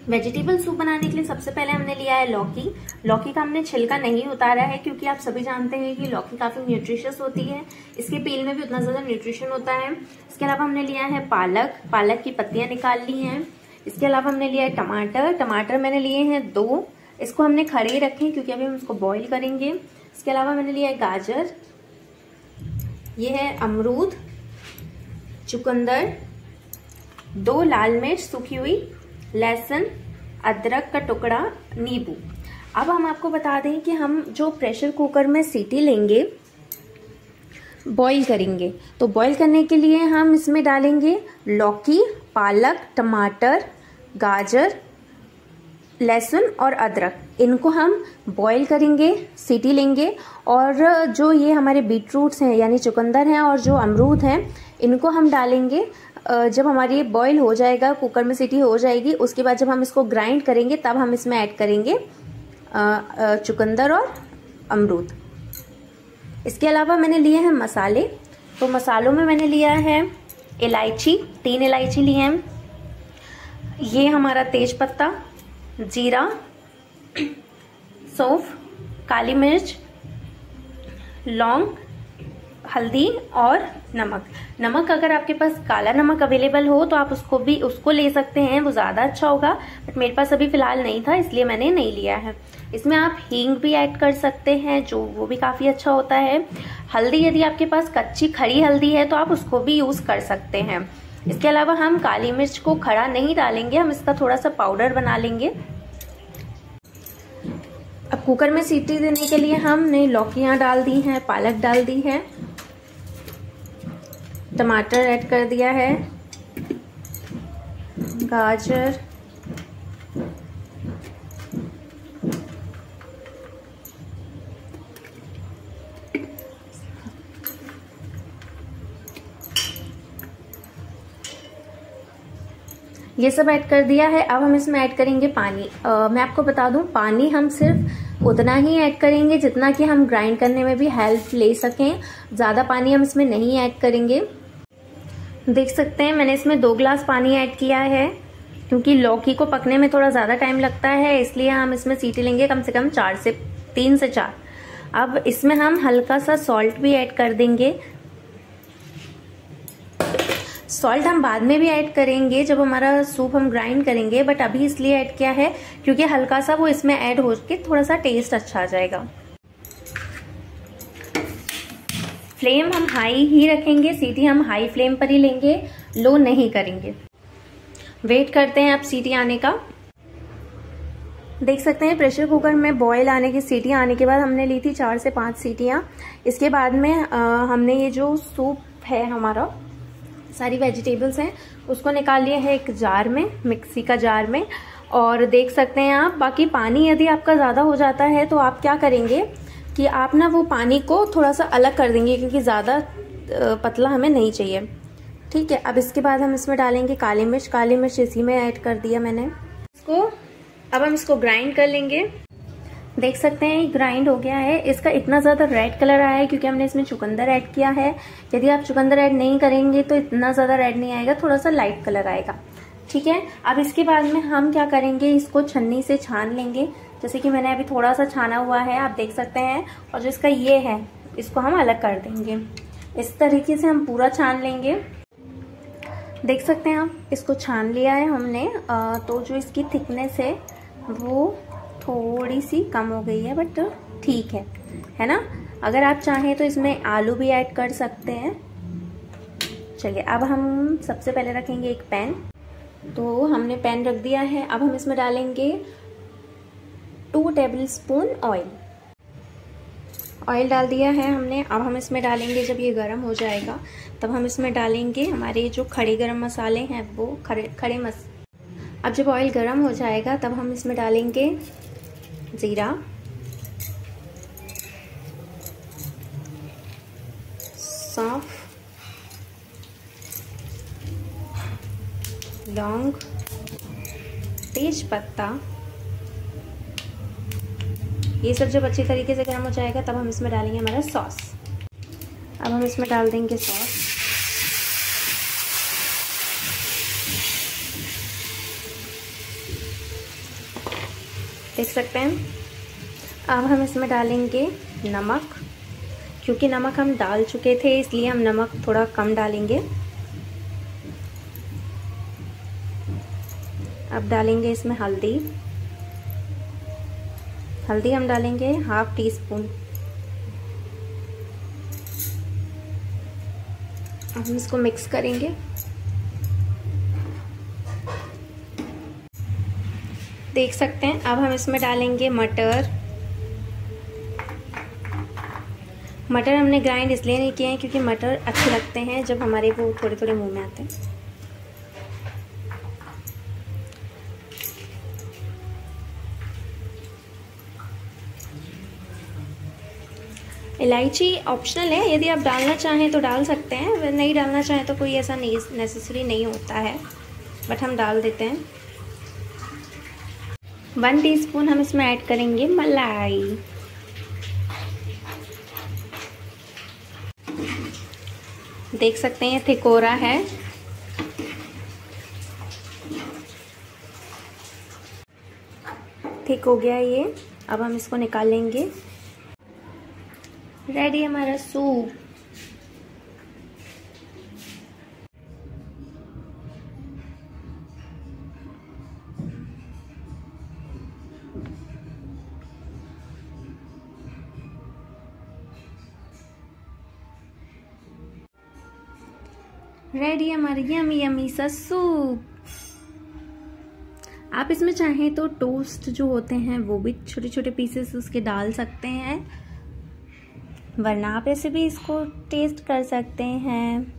Vegetable soup बनाने के लिए सबसे पहले हमने लिया है लौकी। लौकी का हमने छिलका नहीं उतारा है क्योंकि आप सभी जानते हैं कि लौकी काफी न्यूट्रिशियस होती है, इसके पील में भी उतना ज्यादा न्यूट्रिशन होता है। इसके अलावा हमने लिया है पालक, पालक की पत्तियां निकाल ली हैं। इसके अलावा हमने लिया है टमाटर, टमाटर मैंने लिए हैं 2, इसको हमने खड़े ही रखे क्योंकि अभी हम इसको बॉईल करेंगे। इसके अलावा मैंने लिया है गाजर, ये है अमरूद, चुकंदर, 2 लाल मिर्च सूखी हुई, लहसुन, अदरक का टुकड़ा, नींबू। अब हम आपको बता दें कि हम जो प्रेशर कुकर में सीटी लेंगे, बॉईल करेंगे, तो बॉईल करने के लिए हम इसमें डालेंगे लौकी, पालक, टमाटर, गाजर, लहसुन और अदरक। इनको हम बॉईल करेंगे, सीटी लेंगे, और जो ये हमारे बीटरूट्स हैं यानी चुकंदर हैं और जो अमरूद हैं, इनको हम डालेंगे। जब हमारी बॉईल हो जाएगा, कुकर में सीटी हो जाएगी, उसके बाद जब हम इसको ग्राइंड करेंगे तब हम इसमें ऐड करेंगे चुकंदर और अमरूद। इसके अलावा मैंने लिए हैं मसाले, तो मसालों में मैंने लिया है इलायची, 3 इलायची लिए हैं, ये हमारा तेज पत्ता, जीरा, सौंफ, काली मिर्च, लौंग, हल्दी और नमक। नमक अगर आपके पास काला नमक अवेलेबल हो तो आप उसको ले सकते हैं, वो ज़्यादा अच्छा होगा, बट मेरे पास अभी फ़िलहाल नहीं था इसलिए मैंने नहीं लिया है। इसमें आप हींग भी ऐड कर सकते हैं, जो वो भी काफ़ी अच्छा होता है। हल्दी, यदि आपके पास कच्ची खड़ी हल्दी है तो आप उसको भी यूज़ कर सकते हैं। इसके अलावा हम काली मिर्च को खड़ा नहीं डालेंगे, हम इसका थोड़ा सा पाउडर बना लेंगे। अब कुकर में सीटी देने के लिए हमने लौकियाँ डाल दी हैं, पालक डाल दी है, टमाटर ऐड कर दिया है, गाजर, ये सब ऐड कर दिया है। अब हम इसमें ऐड करेंगे पानी। मैं आपको बता दूं, पानी हम सिर्फ उतना ही ऐड करेंगे जितना कि हम ग्राइंड करने में भी हेल्प ले सकें, ज़्यादा पानी हम इसमें नहीं ऐड करेंगे। देख सकते हैं मैंने इसमें 2 गिलास पानी ऐड किया है, क्योंकि लौकी को पकने में थोड़ा ज़्यादा टाइम लगता है, इसलिए हम इसमें सीटी लेंगे कम से कम 3 से 4। अब इसमें हम हल्का सा सॉल्ट भी ऐड कर देंगे। सॉल्ट हम बाद में भी ऐड करेंगे जब हमारा सूप हम ग्राइंड करेंगे, बट अभी इसलिए ऐड किया है क्योंकि हल्का सा वो इसमें ऐड हो के थोड़ा सा टेस्ट अच्छा आ जाएगा। फ्लेम हम हाई ही रखेंगे, सीटी हम हाई फ्लेम पर ही लेंगे, लो नहीं करेंगे। वेट करते हैं अब सीटी आने का। देख सकते हैं प्रेशर कुकर में बॉयल आने की सीटी आने के बाद हमने ली थी 4 से 5 सीटियाँ। इसके बाद में हमने ये जो सूप है हमारा, सारी वेजिटेबल्स हैं, उसको निकाल लिया है एक जार में, मिक्सी का जार में। और देख सकते हैं आप, बाकी पानी यदि आपका ज़्यादा हो जाता है तो आप क्या करेंगे कि आप ना वो पानी को थोड़ा सा अलग कर देंगे, क्योंकि ज़्यादा पतला हमें नहीं चाहिए। ठीक है, अब इसके बाद हम इसमें डालेंगे काली मिर्च। काली मिर्च इसी में ऐड कर दिया मैंने इसको। अब हम इसको ग्राइंड कर लेंगे। देख सकते हैं ग्राइंड हो गया है। इसका इतना ज़्यादा रेड कलर आया है क्योंकि हमने इसमें चुकंदर ऐड किया है। यदि आप चुकंदर ऐड नहीं करेंगे तो इतना ज़्यादा रेड नहीं आएगा, थोड़ा सा लाइट कलर आएगा। ठीक है, अब इसके बाद में हम क्या करेंगे, इसको छन्नी से छान लेंगे, जैसे कि मैंने अभी थोड़ा सा छाना हुआ है, आप देख सकते हैं। और जो इसका ये है, इसको हम अलग कर देंगे। इस तरीके से हम पूरा छान लेंगे। देख सकते हैं आप, इसको छान लिया है हमने। तो जो इसकी थिकनेस है वो थोड़ी सी कम हो गई है, बट ठीक है ना। अगर आप चाहें तो इसमें आलू भी ऐड कर सकते हैं। चलिए, अब हम सबसे पहले रखेंगे एक पैन। तो हमने पैन रख दिया है। अब हम इसमें डालेंगे 2 टेबलस्पून ऑयल। ऑयल डाल दिया है हमने। अब हम इसमें डालेंगे, जब ये गर्म हो जाएगा तब हम इसमें डालेंगे हमारे जो खड़े गरम मसाले हैं, वो खड़े अब जब ऑयल गर्म हो जाएगा तब हम इसमें डालेंगे जीरा, सौंफ, लौंग, तेज पत्ता। ये सब जब अच्छी तरीके से गर्म हो जाएगा तब हम इसमें डालेंगे हमारा सॉस। अब हम इसमें डाल देंगे सॉस। देख सकते हैं। अब हम इसमें डालेंगे नमक, क्योंकि नमक हम डाल चुके थे इसलिए हम नमक थोड़ा कम डालेंगे। अब डालेंगे इसमें हल्दी। हल्दी हम डालेंगे 1/2 टीस्पून। अब हम इसको मिक्स करेंगे। देख सकते हैं। अब हम इसमें डालेंगे मटर। मटर हमने ग्राइंड इसलिए नहीं किए हैं क्योंकि मटर अच्छे लगते हैं जब हमारे वो थोड़े थोड़े मुंह में आते हैं। इलायची ऑप्शनल है, यदि आप डालना चाहें तो डाल सकते हैं, नहीं डालना चाहें तो कोई ऐसा नहीं नेसेसरी नहीं होता है, बट हम डाल देते हैं। 1 टीस्पून हम इसमें ऐड करेंगे मलाई। देख सकते हैं ये थिक हो रहा है। थिक हो गया ये। अब हम इसको निकालेंगे। रेडी हमारा सूप। रेडी हमारा यमी यमी सा सूप। आप इसमें चाहें तो टोस्ट जो होते हैं वो भी छोटे छोटे पीसेस उसके डाल सकते हैं, वरना आप ऐसे भी इसको टेस्ट कर सकते हैं।